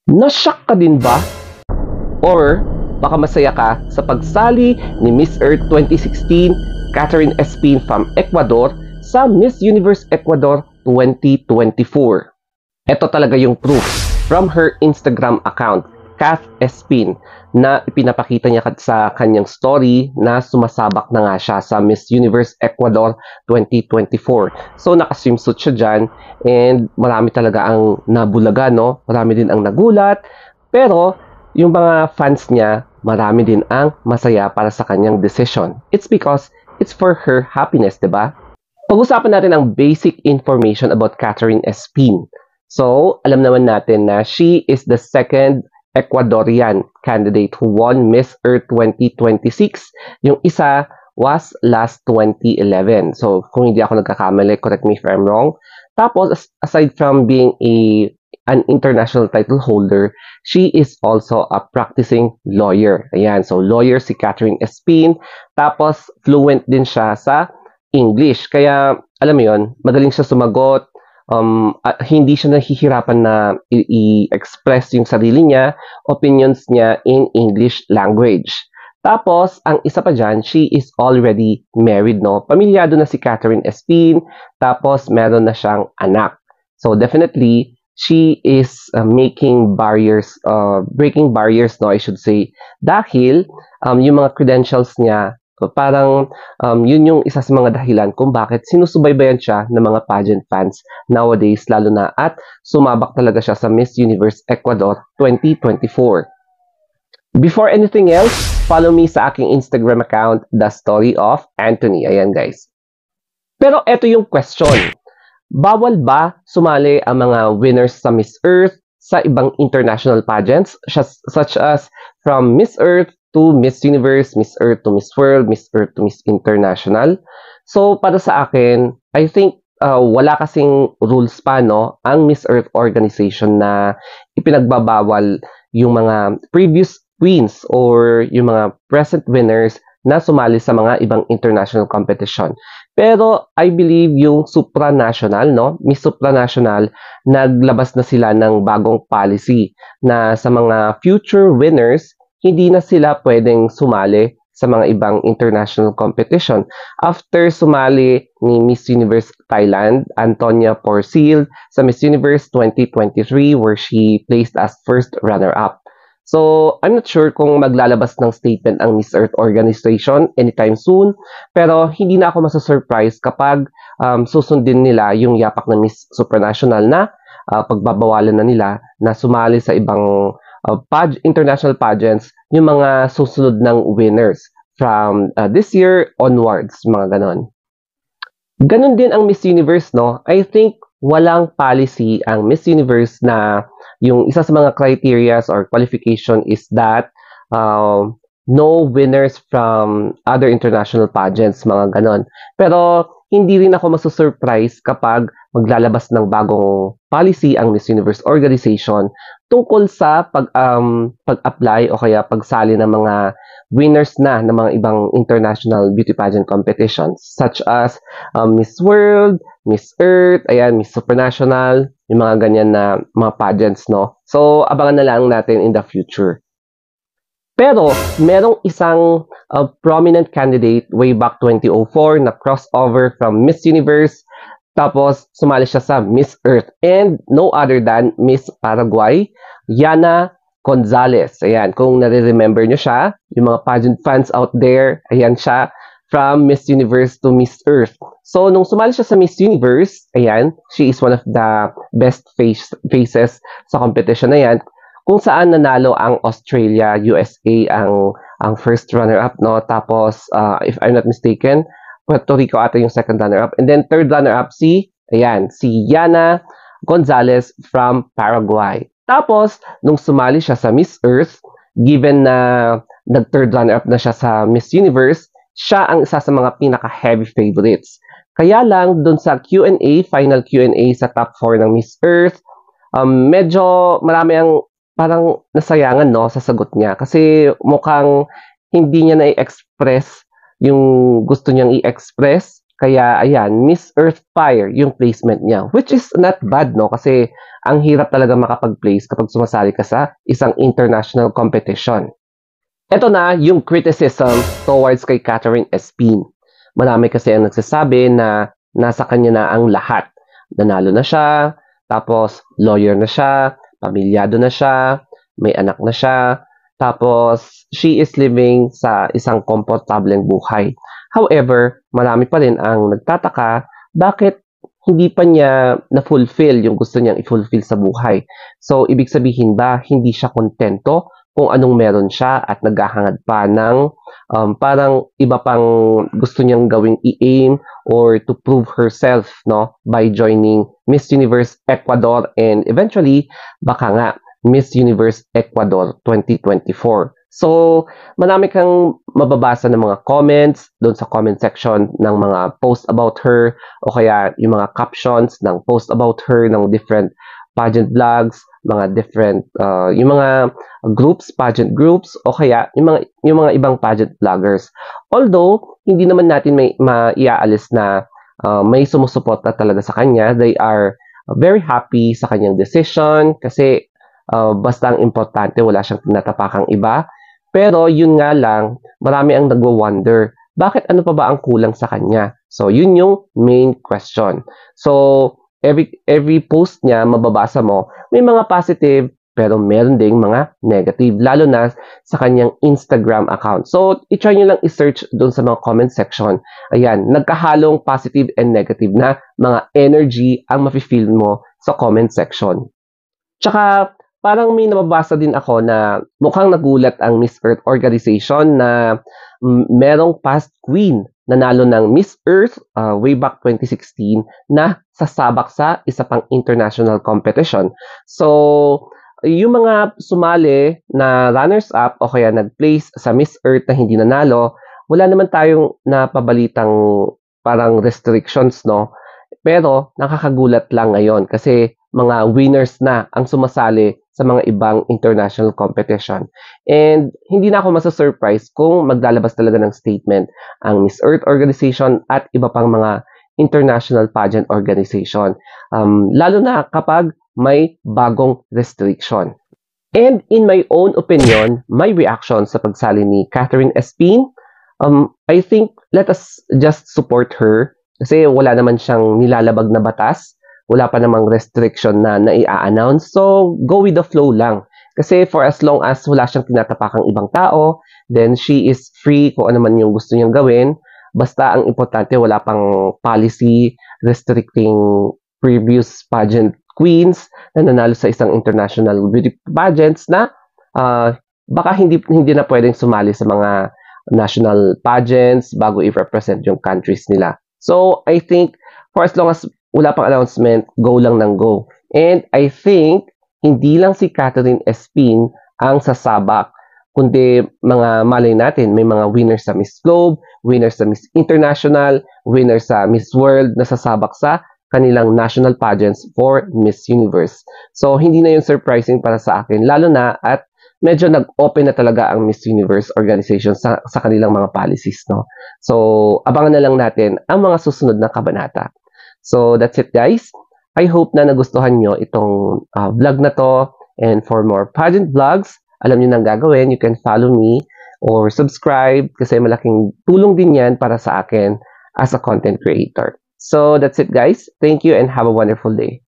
Na-shock ka din ba? Or baka masaya ka sa pagsali ni Miss Earth 2016, Catherine Espin from Ecuador sa Miss Universe Ecuador 2024. Ito talaga yung proof from her Instagram account, Kath Espin, na ipinapakita niya sa kanyang story na sumasabak na nga siya sa Miss Universe Ecuador 2024. So naka-swimsuit siya dyan and marami talaga ang nabulaga, no? Marami din ang nagulat. Pero yung mga fans niya, marami din ang masaya para sa kanyang decision. It's because it's for her happiness, diba? Pag-usapan natin ang basic information about Catherine Espin. So, alam naman natin na she is the second Ecuadorian candidate who won Miss Earth 2026. Yung isa was last 2011. So, kung hindi ako nagkakamali, correct me if I'm wrong. Tapos, aside from being an international title holder, she is also a practicing lawyer. Ayan, so lawyer si Catherine Espin. Tapos, fluent din siya sa English. Kaya, alam mo yun, magaling siya sumagot. Hindi siya nahihirapan na i-express yung sarili niya, opinions niya in English language. Tapos, ang isa pa dyan, she is already married, no? Pamilyado na si Catherine Espin, tapos meron na siyang anak. So, definitely, she is breaking barriers, no, I should say. Dahil, yung mga credentials niya, parang yun yung isa sa mga dahilan kung bakit sinusubaybayan siya ng mga pageant fans nowadays, lalo na at sumabak talaga siya sa Miss Universe Ecuador 2024. Before anything else, follow me sa aking Instagram account, The Story of Anthony. Ayan guys. Pero eto yung question. Bawal ba sumali ang mga winners sa Miss Earth sa ibang international pageants such as from Miss Earth to Miss Universe, Miss Earth to Miss World, Miss Earth to Miss International? So, para sa akin, I think wala kasing rules pa, no, ang Miss Earth organization na ipinagbabawal yung mga previous queens or yung mga present winners na sumali sa mga ibang international competition. Pero I believe yung supranational, no, Miss Supranational, naglabas na sila ng bagong policy na sa mga future winners, hindi na sila pwedeng sumali sa mga ibang international competition. After sumali ni Miss Universe Thailand, Antonia Porcil, sa Miss Universe 2023 where she placed as first runner-up. So, I'm not sure kung maglalabas ng statement ang Miss Earth organization anytime soon, pero hindi na ako masasurprise kapag susundin nila yung yapak ng Miss Supranational na pagbabawalan na nila na sumali sa ibang international pageants yung mga susunod ng winners from this year onwards, mga ganon. Ganon din ang Miss Universe, no? I think walang policy ang Miss Universe na yung isa sa mga criteria or qualification is that no winners from other international pageants, mga ganon. Pero hindi rin ako masusurprise kapag maglalabas ng bagong policy ang Miss Universe organization tungkol sa pag-apply o kaya pagsali ng mga winners na ng mga ibang international beauty pageant competitions such as Miss World, Miss Earth, ayan, Miss Supranational, yung mga ganyan na mga pageants, no? So, abangan na lang natin in the future. Pero, merong isang prominent candidate way back 2004 na crossover from Miss Universe, tapos sumali siya sa Miss Earth, and no other than Miss Paraguay, Yana Gonzalez. Ayan, kung nare-remember nyo siya, yung mga pageant fans out there, ayan siya, from Miss Universe to Miss Earth. So, nung sumali siya sa Miss Universe, ayan, she is one of the best faces sa competition na yan, kung saan nanalo ang Australia, USA, ang first runner-up, no? Tapos, if I'm not mistaken, Puerto Rico ata yung second runner-up. And then, third runner-up si Yana Gonzalez from Paraguay. Tapos, nung sumali siya sa Miss Earth, given na nag-third runner-up na siya sa Miss Universe, siya ang isa sa mga pinaka-heavy favorites. Kaya lang, dun sa Q&A, final Q&A sa top 4 ng Miss Earth, medyo marami ang parang nasayangan, no, sa sagot niya. Kasi mukhang hindi niya na-express yung gusto niyang i-express Kaya ayan, Miss Earth Fire yung placement niya, which is not bad, no? Kasi ang hirap talaga makapag-place kapag sumasali ka sa isang international competition. Ito na yung criticism towards kay Catherine Espin. Marami kasi ang nagsasabi na nasa kanya na ang lahat. Nanalo na siya, tapos lawyer na siya, pamilyado na siya, may anak na siya, tapos she is living sa isang komportableng buhay. However, marami pa rin ang nagtataka bakit hindi pa niya na-fulfill yung gusto niyang i-fulfill sa buhay. So, ibig sabihin ba, hindi siya kontento kung anong meron siya at naghahangad pa ng parang iba pang gusto niyang gawing i-aim or to prove herself, no, by joining Miss Universe Ecuador and eventually baka nga Miss Universe Ecuador 2024. So, marami kang mababasa ng mga comments doon sa comment section ng mga post about her o kaya yung mga captions ng post about her ng different pageant vlogs, mga different yung mga groups, pageant groups o kaya yung mga ibang pageant vloggers. Although hindi naman natin may maiaalis na may sumusuporta talaga sa kanya. They are very happy sa kanyang decision kasi basta ang importante wala siyang tinatapakang iba. Pero yun nga lang, marami ang nagwo-wonder, bakit ano pa ba ang kulang sa kanya? So yun yung main question. So every post niya mababasa mo, may mga positive pero meron ding mga negative, lalo na sa kanyang Instagram account. So i-try nyo lang i-search doon sa mga comment section. Ayan, nagkahalong positive and negative na mga energy ang mafe-feel mo sa comment section. Tsaka parang may nababasa din ako na mukhang nagulat ang Miss Earth organization na merong past queen nanalo ng Miss Earth way back 2016 na sasabak sa isa pang international competition. So, yung mga sumali na runners-up o kaya nag-place sa Miss Earth na hindi nanalo, wala naman tayong napabalitang parang restrictions, no? Pero nakakagulat lang ngayon kasi mga winners na ang sumasali sa mga ibang international competition. And hindi na ako masa-surprise kung maglalabas talaga ng statement ang Miss Earth organization at iba pang mga international pageant organization. Lalo na kapag may bagong restriction. And in my own opinion, my reaction sa pagsali ni Catherine Espin, I think let us just support her kasi wala naman siyang nilalabag na batas. Wala pa namang restriction na nai-announce. So, go with the flow lang. Kasi for as long as wala siyang tinatapakang ibang tao, then she is free kung ano man yung gusto niyang gawin. Basta ang importante, wala pang policy restricting previous pageant queens na nanalo sa isang international beauty pageants na baka hindi na pwedeng sumali sa mga national pageants bago i-represent yung countries nila. So, I think for as long as wala pang announcement, go lang ng go. And I think, hindi lang si Catherine Espin ang sasabak, kundi mga malay natin, may mga winners sa Miss Globe, winners sa Miss International, winners sa Miss World na sasabak sa kanilang national pageants for Miss Universe. So, hindi na yun surprising para sa akin, lalo na at medyo nag-open na talaga ang Miss Universe organization sa kanilang mga policies, no? So, abangan na lang natin ang mga susunod na kabanata. So, that's it guys. I hope na nagustuhan nyo itong vlog na to. And for more pageant vlogs, alam nyo nang gagawin. You can follow me or subscribe kasi malaking tulong din yan para sa akin as a content creator. So, that's it guys. Thank you and have a wonderful day.